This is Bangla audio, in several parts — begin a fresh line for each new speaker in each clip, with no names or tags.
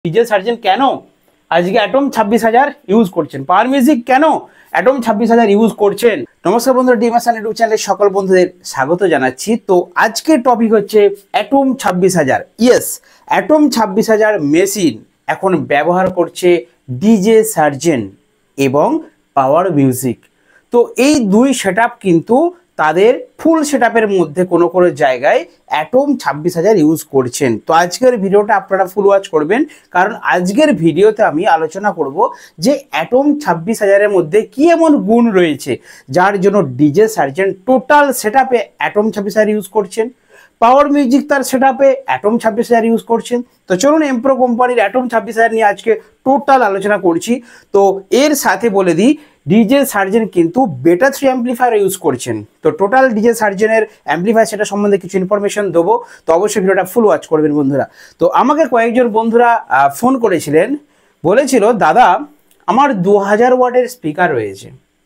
ডিজে সার্জেন কেন আজকে অ্যাটম 26,000 ইউজ করছেন, পাওয়ার মিউজিক কেন অ্যাটম 26,000 ইউজ করছেন। নমস্কার বন্ধুরা, ডিমাসান ইউটিউব চ্যানেলের সকল বন্ধুদের স্বাগত জানাচ্ছি। তো আজকের টপিক হচ্ছে অ্যাটম 26,000। ইয়েস, অ্যাটম 26,000 মেশিন এখন ব্যবহার করছে ডিজে সার্জেন এবং পাওয়ার মিউজিক। তো এই দুই সেটআপ কিন্তু তাদের ফুল সেটআপের মধ্যে কোনো কোনো জায়গায় অ্যাটম 26,000 ইউজ করছেন। তো আজকের ভিডিওটা আপনারা ফুল ওয়াচ করবেন, কারণ আজকের ভিডিওতে আমি আলোচনা করব যে অ্যাটম 26,000-এর মধ্যে কি এমন গুণ রয়েছে যার জন্য ডিজে সার্জেন টোটাল সেটআপে অ্যাটম 26,000 ইউজ করছেন, পাওয়ার মিউজিক তার সেটআপে অ্যাটম 26,000 ইউজ করছেন। তো চলুন এমপ্রো কোম্পানির অ্যাটম 26,000 নিয়ে আজকে টোটাল আলোচনা করছি। তো এর সাথে বলে দিই, ডিজে সার্জেন কিন্তু বেটা 3 অ্যাম্প্লিফায়ার ইউজ করছেন। তো টোটাল ডিজে সার্জেনের অ্যাম্প্লিফায়ার সেটা সম্বন্ধে কিছু ইনফরমেশন দেবো, তো অবশ্যই ভিডিওটা ফুল ওয়াচ করবেন বন্ধুরা। তো আমাকে কয়েকজন বন্ধুরা ফোন করেছিলেন, বলেছিল দাদা আমার 2000 ওয়াটের স্পিকার রয়েছে,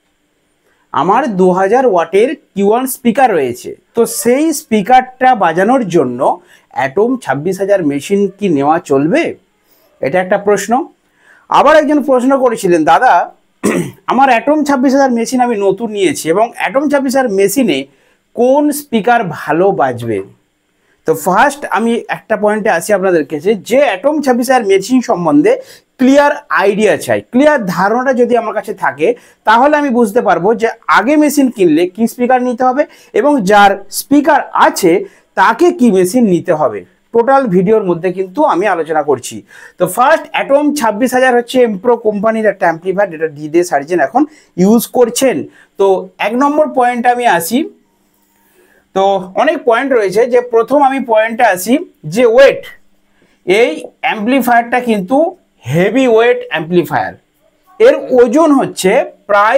আমার 2000 ওয়াটের Q1 স্পিকার রয়েছে, তো সেই স্পিকারটা বাজানোর জন্য অ্যাটম 26,000 মেশিন কি নেওয়া চলবে? এটা একটা প্রশ্ন। আবার একজন প্রশ্ন করেছিলেন, দাদা আমার অ্যাটম 26,000 মেশিন আমি নতুন নিয়েছি এবং অ্যাটম 26,000 মেশিনে কোন স্পিকার ভালো বাজবে? তো ফার্স্ট আমি একটা পয়েন্টে আসি আপনাদের কাছে, যে অ্যাটম 26,000 মেশিন সম্বন্ধে ক্লিয়ার আইডিয়া চাই, ক্লিয়ার ধারণাটা যদি আমার কাছে থাকে তাহলে আমি বুঝতে পারবো যে আগে মেশিন কিনলে কি স্পিকার নিতে হবে এবং যার স্পিকার আছে তাকে কি মেশিন নিতে হবে। টোটাল ভিডিওর মধ্যে কিন্তু আমি আলোচনা করছি। তো ফার্স্ট অ্যাটম 26,000 হচ্ছে এমপ্রো কোম্পানির একটা অ্যাম্প্লিফায়ার, যেটা ডিজে সার্জেন এখন ইউজ করছেন। তো এক নম্বর পয়েন্টে আমি আসি। তো অনেক পয়েন্ট রয়েছে, যে প্রথম আমি পয়েন্টে আসি যে ওয়েট। এই অ্যাম্প্লিফায়ারটা কিন্তু হেভি ওয়েট অ্যাম্প্লিফায়ার, এর ওজন হচ্ছে প্রায়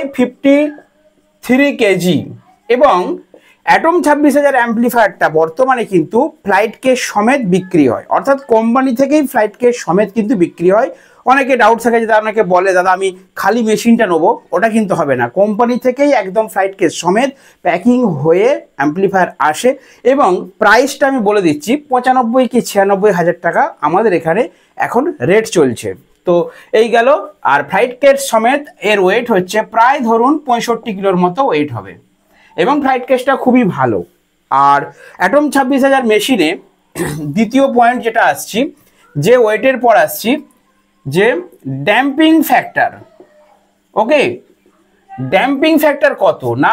53 কেজি এবং অ্যাটম 26,000 অ্যাম্প্লিফায়ারটা বর্তমানে কিন্তু ফ্লাইট কেস সমেত বিক্রি হয়, অর্থাৎ কোম্পানি থেকেই ফ্লাইট কেস সমেত কিন্তু বিক্রি হয়। অনেকে ডাউট থাকে, যে অনেকে বলে দাদা আমি খালি মেশিনটা নেবো, ওটা কিন্তু হবে না, কোম্পানি থেকেই একদম ফ্লাইট কেস সমেত প্যাকিং হয়ে অ্যাম্প্লিফায়ার আসে এবং প্রাইসটা আমি বলে দিচ্ছি 95 কি 96,000 টাকা আমাদের এখানে এখন রেট চলছে। তো এই গেল। আর ফ্লাইট কেস সমেত এর ওয়েট হচ্ছে প্রায় ধরুন 65 কিলোর মতো ওয়েট হবে এবং ফ্লাইট কেসটা খুবই ভালো। আর অ্যাটম 26,000 মেশিনে দ্বিতীয় পয়েন্ট যেটা আসছি, যে ওয়েটের পর আসছি, যে damping factor. Okay, damping factor কত না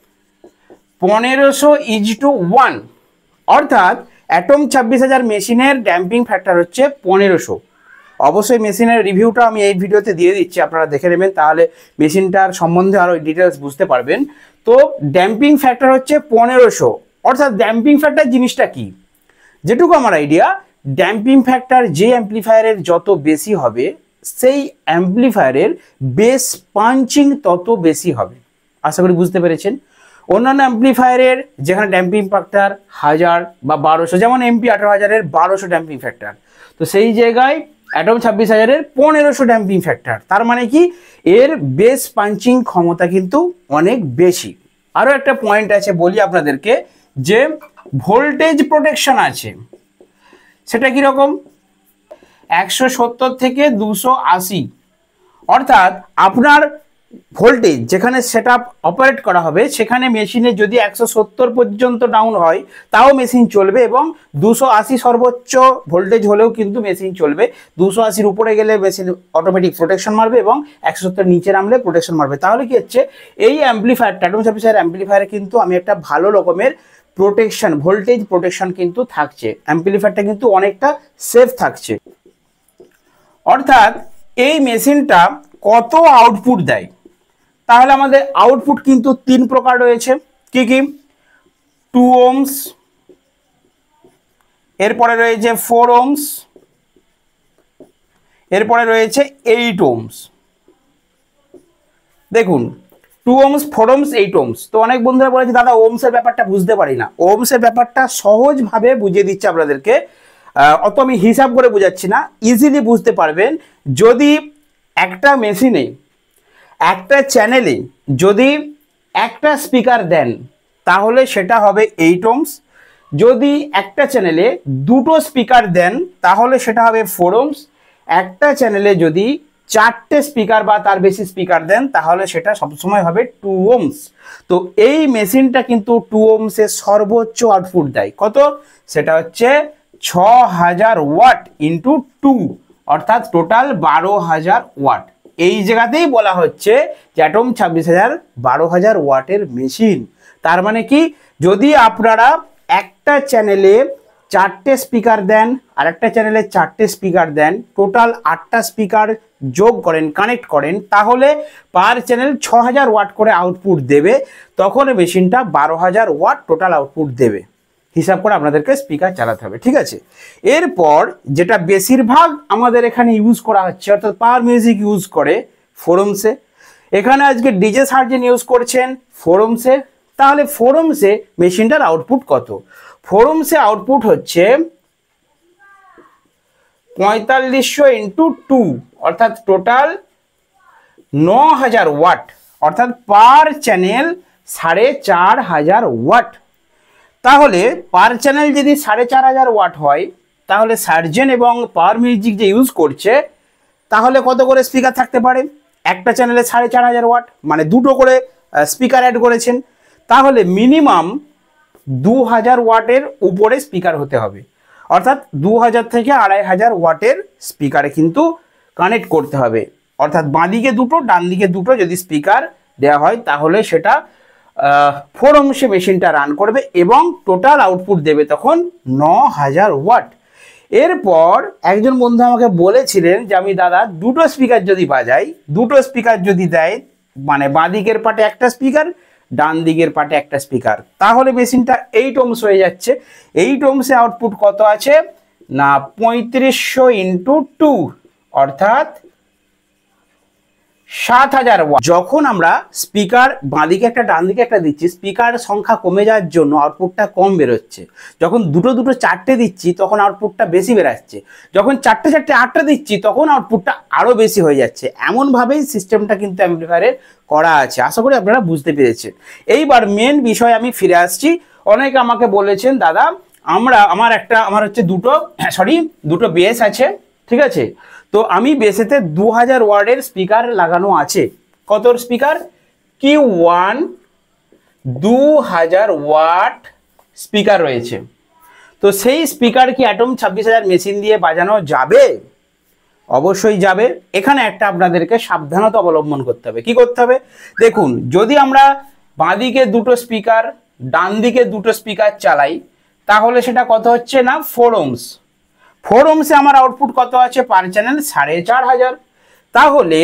1500:1, অর্থাৎ অ্যাটম 26,000 মেশিনের ড্যাম্পিং ফ্যাক্টর হচ্ছে 1500। অবশ্যই মেশিনের রিভিউটা আমি এই ভিডিওতে দিয়ে দিচ্ছি, আপনারা দেখে নেবেন, তাহলে মেশিনটার সম্বন্ধে আরও ডিটেলস বুঝতে পারবেন। তো ড্যাম্পিং ফ্যাক্টর হচ্ছে 1500, অর্থাৎ ড্যাম্পিং ফ্যাক্টর জিনিসটা কি, যেটুকু আমার আইডিয়া, ড্যাম্পিং ফ্যাক্টর যে অ্যাম্প্লিফায়ারের যত বেশি হবে সেই অ্যাম্প্লিফায়ারের বেস পাঞ্চিং তত বেশি হবে। আশা করি বুঝতে পেরেছেন। অন্যান্য অ্যাম্প্লিফায়ারের যেখানে ড্যাম্পিং ফ্যাক্টর 1000 বা 1200, যেমন MP 18,000-এর 1200 ড্যাম্পিং ফ্যাক্টর, তো সেই জায়গায় অ্যাটম 26,000-এর 1500 ড্যাম্পিং ফ্যাক্টর। তার মানে কি, এর বেস পাঞ্চিং ক্ষমতা কিন্তু অনেক বেশি। আরও একটা পয়েন্ট আছে বলি আপনাদেরকে, যে ভোল্টেজ প্রোটেকশন আছে। সেটা কীরকম, 170 থেকে 280, অর্থাৎ আপনার ভোল্টেজ যেখানে সেট আপ অপারেট করা হবে সেখানে মেশিনে যদি 170 পর্যন্ত ডাউন হয় তাও মেশিন চলবে এবং 280 সর্বোচ্চ ভোল্টেজ হলেও কিন্তু মেশিন চলবে। 280-র উপরে গেলে মেশিন অটোমেটিক প্রোটেকশন মারবে এবং 170 নিচে নামলে প্রোটেকশন মারবে। তাহলে কি হচ্ছে, এই অ্যাম্প্লিফায়ারটা অ্যাটম 26,000 অ্যাম্প্লিফায়ারে কিন্তু আমি একটা ভালো রকমের প্রোটেকশন, ভোল্টেজ প্রোটেকশন কিন্তু থাকছে, অ্যাম্প্লিফায়ারটা কিন্তু অনেকটা সেফ থাকছে। অর্থাৎ এই মেশিনটা কত আউটপুট দেয়, তাহলে আমাদের আউটপুট কিন্তু 3 প্রকার রয়েছে। কি কি, 2 ohms, এরপরে রয়েছে 4 ohms, এরপরে রয়েছে 8 ohms। দেখুন 2 ohms, 4 ohms, 8 ohms। তো অনেক বন্ধুরা বলেছে দাদা ওমসের ব্যাপারটা বুঝতে পারি না। ওমসের ব্যাপারটা সহজভাবে বুঝিয়ে দিচ্ছে আপনাদেরকে, অত আমি হিসাব করে বোঝাচ্ছি না, ইজিলি বুঝতে পারবেন। যদি একটা মেশিনে, একটা চ্যানেলে যদি একটা স্পিকার দেন তাহলে সেটা হবে 8 ohms, যদি একটা চ্যানেলে দুটো স্পিকার দেন তাহলে সেটা হবে 4 ohms, একটা চ্যানেলে যদি 4টে স্পিকার বা তার বেশি স্পিকার দেন তাহলে সেটা সবসময় হবে 2 ohms। তো এই মেশিনটা কিন্তু 2 ohms এর সর্বোচ্চ আউটপুট দেয়। কত? সেটা হচ্ছে 6000 ওয়াট ইন্টু 2, অর্থাৎ টোটাল 12000 ওয়াট। এই জায়গাতেই বলা হচ্ছে যে অ্যাটম 26000 12000 ওয়াটের মেশিন। তার মানে কি, যদি আপনারা একটা চ্যানেলে 4টে স্পিকার দেন আর একটা চ্যানেলে 4টে স্পিকার দেন, টোটাল 8টা স্পিকার যোগ করেন, কানেক্ট করেন, তাহলে পার চ্যানেল 6000 ওয়াট করে আউটপুট দেবে। তখন মেশিনটা 12000 ওয়াট টোটাল আউটপুট দেবে। হিসাব করে আপনাদেরকে স্পিকার চালাতে হবে, ঠিক আছে। এরপর যেটা বেশিরভাগ আমাদের এখানে ইউজ করা হচ্ছে, অর্থাৎ পাওয়ার মিউজিক ইউজ করে 4 ohms-এ। এখানে আজকে ডিজে সার্জেন ইউজ করছেন 4 ohms-এ। তাহলে 4 ohms-এ মেশিনটার আউটপুট কত? 4 ohms-এ আউটপুট হচ্ছে 4500 ইন্টু 2, অর্থাৎ টোটাল 9000 ওয়াট, অর্থাৎ পার চ্যানেল 4500 ওয়াট। তাহলে পার চ্যানেল যদি 4500 ওয়াট হয়, তাহলে সার্জেন এবং পাওয়ার মিউজিক যে ইউজ করছে তাহলে কত করে স্পিকার থাকতে পারে? একটা চ্যানেলে 4500 ওয়াট, মানে দুটো করে স্পিকার অ্যাড করেছেন, তাহলে মিনিমাম 2000 ওয়াটের উপরে স্পিকার হতে হবে। অর্থাৎ 2000 থেকে 2500 ওয়াটের স্পিকারে কিন্তু কানেক্ট করতে হবে। অর্থাৎ বাঁদিকে দুটো, ডান দিকে দুটো যদি স্পিকার দেওয়া হয় তাহলে সেটা 4 ohms-এ মেশিনটা রান করবে এবং টোটাল আউটপুট দেবে তখন 9000 ওয়াট। এরপর একজন বন্ধু আমাকে বলেছিলেন যে আমি দাদা দুটো স্পিকার যদি বাজাই, দুটো স্পিকার যদি দেয়, মানে বাঁদিকের পাটে একটা স্পিকার, ডান দিকের পাটে একটা স্পিকার, তাহলে মেশিনটা 8 ohms হয়ে যাচ্ছে। 8 ohms-এ আউটপুট কত আছে না 3500 ইন্টু 2, অর্থাৎ 7000 ওয়াট। যখন আমরা স্পিকার বাঁদিকে একটা ডান দিকে একটা দিচ্ছি, স্পিকার সংখ্যা কমে যাওয়ার জন্য আউটপুটটা কম বেরোচ্ছে। যখন দুটো দুটো 4টে দিচ্ছি তখন আউটপুটটা বেশি বেরাচ্ছে। যখন 4টে 4টে 8টা দিচ্ছি তখন আউটপুটটা আরও বেশি হয়ে যাচ্ছে। এমনভাবেই সিস্টেমটা কিন্তু অ্যাম্পলিফায়ারের করা আছে। আশা করি আপনারা বুঝতে পেরেছেন। এইবার মেন বিষয় আমি ফিরে আসছি। অনেকে আমাকে বলেছেন দাদা আমার হচ্ছে দুটো বেস আছে, ঠিক আছে, তো আমি বেসেতে 2000 ওয়াটের স্পিকার লাগানো আছে। কত স্পিকার? Q1 2000 ওয়াট স্পিকার রয়েছে। তো সেই স্পিকার কি অ্যাটম 26000 মেশিন দিয়ে বাজানো যাবে? অবশ্যই যাবে। এখানে একটা আপনাদেরকে সাবধানতা অবলম্বন করতে হবে। কি করতে হবে? দেখুন, যদি আমরা বাঁদিকে দুটো স্পিকার, ডান দিকে দুটো স্পিকার চালাই, তাহলে সেটা কত হচ্ছে না 4 ohms। 4 ohms-এ আমার আউটপুট কত আছে পার চ্যানেল? 4500। তাহলে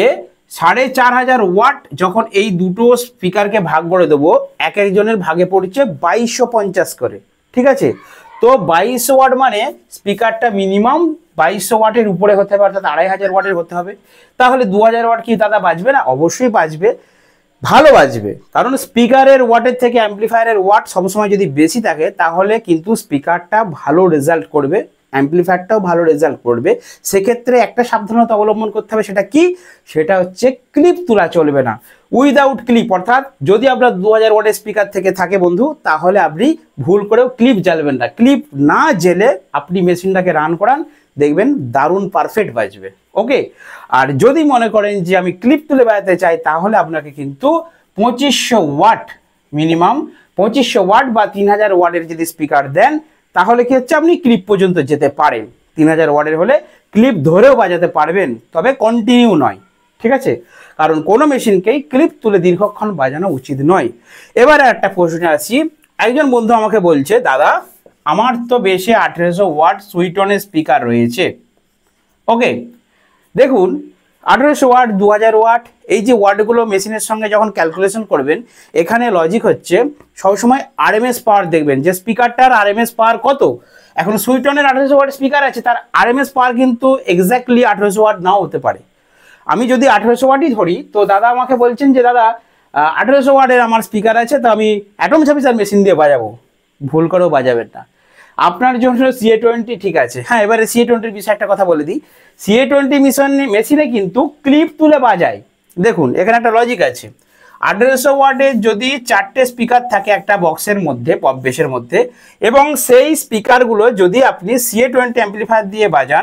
4500 ওয়াট যখন এই দুটো স্পিকারকে ভাগ করে দেবো, এক একজনের ভাগে পড়ছে 2250 করে, ঠিক আছে। তো 2200 ওয়াট মানে স্পিকারটা মিনিমাম 2200 ওয়াটের উপরে হতে হবে, অর্থাৎ 2500 ওয়াটের হতে হবে। তাহলে 2000 ওয়াট কি দাদা বাজবে না? অবশ্যই বাজবে, ভালো বাজবে। কারণ স্পিকারের ওয়াটের থেকে অ্যাম্পলিফায়ারের ওয়াট সবসময় যদি বেশি থাকে তাহলে কিন্তু স্পিকারটা ভালো রেজাল্ট করবে, অ্যাম্পলিফায়ারটাও ভালো রেজাল্ট করবে। সেক্ষেত্রে একটা সাবধানতা অবলম্বন করতে হবে। সেটা কি? সেটা হচ্ছে ক্লিপ তোলা চলবে না, উইদাউট ক্লিপ। অর্থাৎ যদি আপনার 2000 ওয়াটের স্পিকার থেকে থাকে বন্ধু, তাহলে আপনি ভুল করেও ক্লিপ জ্বালবেন না। ক্লিপ না জেলে আপনি মেশিনটাকে রান করান, দেখবেন দারুণ পারফেক্ট বাজবে। ওকে। আর যদি মনে করেন যে আমি ক্লিপ তুলে বাজাতে চাই, তাহলে আপনাকে কিন্তু 2500 ওয়াট, মিনিমাম 2500 ওয়াট বা 3000 ওয়াটের যদি স্পিকার দেন, তাহলে কি হচ্ছে আপনি ক্লিপ পর্যন্ত যেতে পারেন। 3000 ওয়াটের হলে ক্লিপ ধরেও বাজাতে পারবেন, তবে কন্টিনিউ নয়, ঠিক আছে। কারণ কোনো মেশিনকেই ক্লিপ তুলে দীর্ঘক্ষণ বাজানো উচিত নয়। এবারে একটা প্রশ্নে আসি। একজন বন্ধু আমাকে বলছে দাদা আমার তো বেশি 1800 ওয়াট সুইটনের স্পিকার রয়েছে। ওকে, দেখুন 1800 ওয়াট, 2000 ওয়াট, এই যে ওয়াটগুলো মেশিনের সঙ্গে যখন ক্যালকুলেশন করবেন, এখানে লজিক হচ্ছে সবসময় আরএমএস পাওয়ার দেখবেন যে স্পিকারটার আরএমএস পাওয়ার কত। এখন সুইটনের 1800 ওয়াট স্পিকার আছে, তার আরএমএস পাওয়ার কিন্তু এক্স্যাক্টলি 1800 ওয়াট নাও হতে পারে। আমি যদি 1800 ওয়াটই ধরি, তো দাদা আমাকে বলছেন যে দাদা 1800 ওয়াটের আমার স্পিকার আছে, তো আমি অ্যাটম 26000 মেশিন দিয়ে বাজাবো। ভুল করেও বাজাবেন না। আপনার জন্য CA20 ঠিক আছে। হ্যাঁ, এবারে CA20-র বিষয়ে একটা কথা বলে দিই। CA20 মেশিনে কিন্তু ক্লিপ তুলে বাজায়। দেখুন এখানে একটা লজিক আছে। 1800 ওয়াটের যদি 4টে স্পিকার থাকে একটা বক্সের মধ্যে, পপ বেসের মধ্যে, এবং সেই স্পিকারগুলো যদি আপনি CA20 অ্যাম্পলিফায়ার দিয়ে বাজান,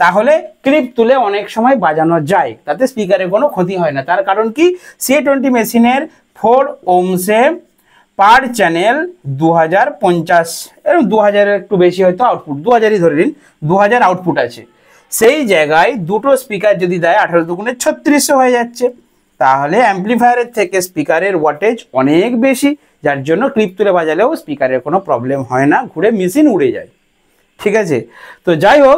তাহলে ক্লিপ তুলে অনেক সময় বাজানো যায়, তাতে স্পিকারের কোনো ক্ষতি হয় না। তার কারণ কি, C20 মেশিনের 4 ohmসে পার চ্যানেল 2050 এরকম 2000 একটু বেশি হয়তো আউটপুট, 2000ই ধরে নিন, 2000 আউটপুট আছে। সেই জায়গায় দুটো স্পিকার যদি দেয় 18 দুগুণে 3600 হয়ে যাচ্ছে। তাহলে অ্যাম্প্লিফায়ারের থেকে স্পিকারের ওয়াটেজ অনেক বেশি, যার জন্য ক্লিপ তুলে বাজালেও স্পিকারের কোনো প্রবলেম হয় না, ঘুরে মেশিন উড়ে যায়। ঠিক আছে, তো যাই হোক,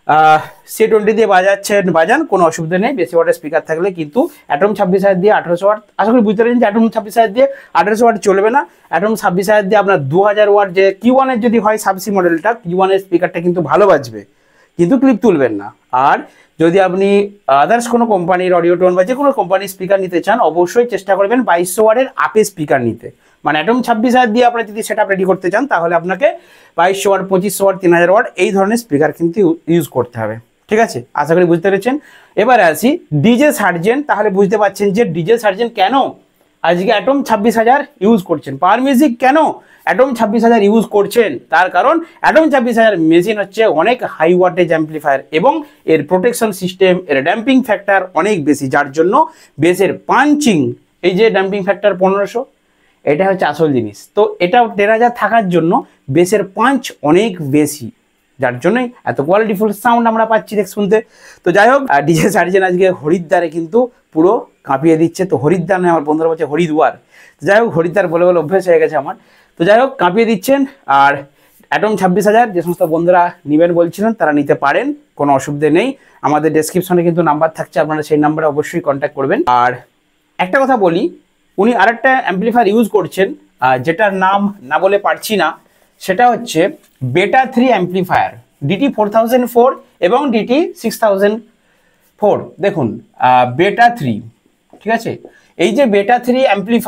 C20 দিয়ে বাজান, কোনো অসুবিধা নেই। বেশি ওয়াটের স্পিকার থাকলে কিন্তু অ্যাটম 26000 দিয়ে 1800 ওয়াট, আশা করি বুঝতে পারছেন যে অ্যাটম 26000 দিয়ে 1800 ওয়াট চলবে না। অ্যাটম 26000 দিয়ে আপনার 2000 ওয়াট যে Q1 এর যদি হয় সাবসি মডেলটা, Q1 এর স্পিকারটা কিন্তু ভালো বাজবে, কিন্তু ক্লিপ তুলবেন না। আর যদি আপনি আদার্স কোনো কোম্পানির অডিওটোন বা যে কোনো কোম্পানির স্পিকার নিতে চান, অবশ্যই চেষ্টা করবেন 2200 ওয়াটের আপে স্পিকার নিতে। মানে অ্যাটম 26000 দিয়ে আপনারা যদি সেটআপ রেডি করতে চান, তাহলে আপনাকে 2200 ওয়াট, 2500 ওয়াট, 3000 ওয়াট এই ধরনের স্পিকার কিন্তু ইউজ করতে হবে। ঠিক আছে, আশা করি বুঝতে পেরেছেন। এবারে আসি ডিজে সার্জেন্ট। তাহলে বুঝতে পারছেন যে ডিজে সার্জেন্ট কেন আজকে অ্যাটম 26000 ইউজ করছেন, পাওয়ার মিউজিক কেন অ্যাটম 26000 ইউজ করছেন। তার কারণ অ্যাটম 26000 মেশিন হচ্ছে অনেক হাই ওয়াটেজ অ্যাম্প্লিফায়ার এবং এর প্রোটেকশন সিস্টেম, এর ড্যাম্পিং ফ্যাক্টর অনেক বেশি, যার জন্য বেসের পাঞ্চিং, এই যে ড্যাম্পিং ফ্যাক্টর 1500, এটা হচ্ছে আসল জিনিস। তো এটা 13000 থাকার জন্য বেসের পাঞ্চ অনেক বেশি, যার জন্যই এত কোয়ালিটিফুল সাউন্ড আমরা পাচ্ছি শুনতে। তো যাই হোক, ডিজে সার্জেন আজকে হরিদ্বারে কিন্তু পুরো কাঁপিয়ে দিচ্ছে। তো হরিদ্বার নয়, আমার বন্ধুরা বলছে হরিদ্বার। তো যাই হোক, হরিদ্বার বলে বলে অভ্যেস হয়ে গেছে আমার। তো যাই হোক, কাঁপিয়ে দিচ্ছেন। আর অ্যাটম 26000 যে সমস্ত বন্ধুরা নেবেন বলছিলেন, তারা নিতে পারেন, কোনো অসুবিধে নেই। আমাদের ডেসক্রিপশনে কিন্তু নাম্বার থাকছে, আপনারা সেই নাম্বারে অবশ্যই কন্ট্যাক্ট করবেন। আর একটা কথা বলি, উনি আরেকটা অ্যাম্প্লিফায়ার ইউজ করছেন, যেটার নাম না বলে পারছি না, সেটা হচ্ছে বেটা 3 অ্যাম্প্লিফায়ার, DT 4004 এবং DT 6004। দেখুন, বেটা 3, ঠিক আছে, এই যে বেটা 3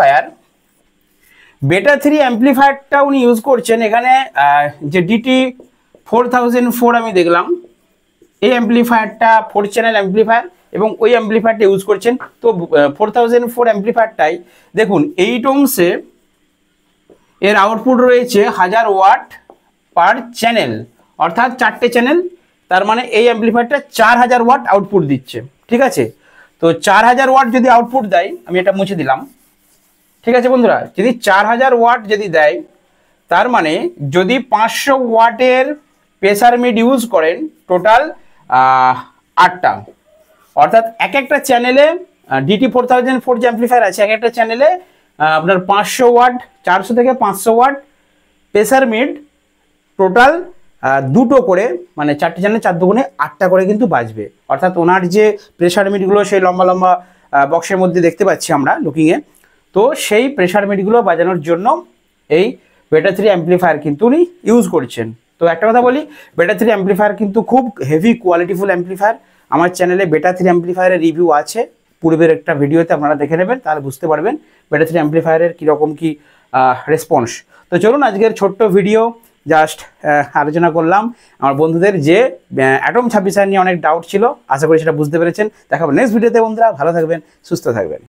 অ্যাম্প্লিফায়ারটা উনি ইউজ করছেন। এখানে যে DT 4004 আমি দেখলাম, এই অ্যাম্প্লিফায়ারটা 4 চ্যানেল অ্যাম্প্লিফায়ার এবং ওই অ্যাম্প্লিফায়ারটা ইউজ করছেন। তো 4004 অ্যাম্প্লিফায়ারটাই দেখুন 8 ohmসে এর আউটপুট রয়েছে 1000 ওয়াট পার চ্যানেল, অর্থাৎ 4টে চ্যানেল। তার মানে এই অ্যাম্প্লিফায়ারটা 4000 ওয়াট আউটপুট দিচ্ছে। ঠিক আছে, তো 4000 ওয়াট যদি আউটপুট দেয়, আমি এটা মুছে দিলাম। ঠিক আছে বন্ধুরা, যদি 4000 ওয়াট যদি দেয়, তার মানে যদি 500 ওয়াটের প্রেসার মিড ইউজ করেন, টোটাল 8টা, অর্থাৎ এক একটা চ্যানেলে DT 4004 যে অ্যাম্প্লিফায়ার আছে, এক একটা চ্যানেলে আপনার 500 ওয়াট, 400 থেকে 500 ওয়াট প্রেসার মিড, টোটাল দুটো করে, মানে 4টে চ্যানেল 4 দুগুণে 8টা করে কিন্তু বাজবে। অর্থাৎ ওনার যে প্রেসার মিডগুলো সেই লম্বা লম্বা বক্সের মধ্যে দেখতে পাচ্ছি আমরা লুকিংয়ে, তো সেই প্রেসার মিডগুলো বাজানোর জন্য এই বেটা 3 অ্যাম্প্লিফায়ার কিন্তু উনি ইউজ করছেন। তো একটা কথা বলি, বেটা 3 অ্যাম্প্লিফায়ার কিন্তু খুব হেভি কোয়ালিটিফুল অ্যাম্প্লিফায়ার। আমার চ্যানেলে বেটা 3 অ্যাম্প্লিফায়ারের রিভিউ আছে, পূর্বের একটা ভিডিওতে আপনারা দেখে নেবেন, তাহলে বুঝতে পারবেন বেটা 3 অ্যাম্প্লিফায়ারের কীরকম কী রেসপন্স। তো চলুন, আজকের ছোট্ট ভিডিও জাস্ট আলোচনা করলাম আমার বন্ধুদের যে অ্যাটম 26000 নিয়ে অনেক ডাউট ছিল, আশা করি সেটা বুঝতে পেরেছেন। দেখাবো নেক্সট ভিডিওতে বন্ধুরা, ভালো থাকবেন, সুস্থ থাকবেন।